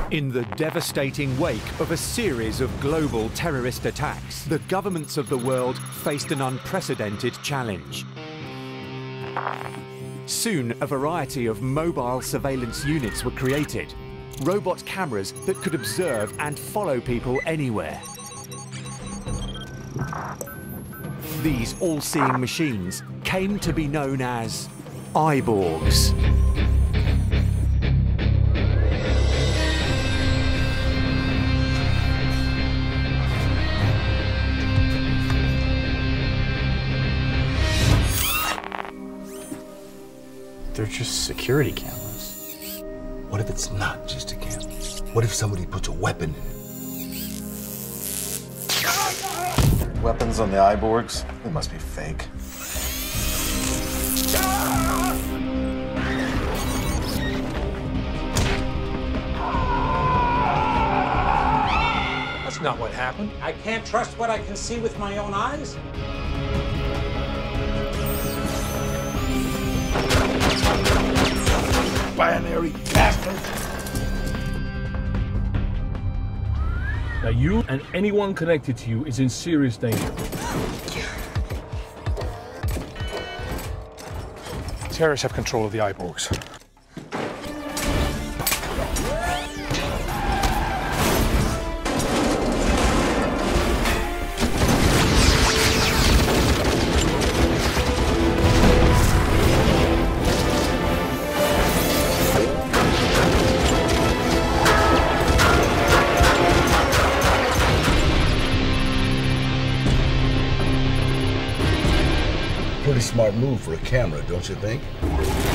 In the devastating wake of a series of global terrorist attacks, the governments of the world faced an unprecedented challenge. Soon, a variety of mobile surveillance units were created, robot cameras that could observe and follow people anywhere. These all-seeing machines came to be known as Eyeborgs. They're just security cameras. What if it's not just a camera? What if somebody puts a weapon in it? Weapons on the Eyeborgs? They must be fake. That's not what happened. I can't trust what I can see with my own eyes. Binary bastard! Now you and anyone connected to you is in serious danger. Terrorists have control of the Eyeborgs. Pretty smart move for a camera, don't you think?